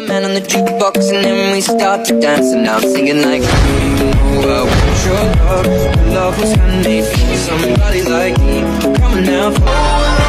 man on the jukebox, and then we start to dance. And now I'm singing like, I want your love was handmade for somebody like me. Come on now,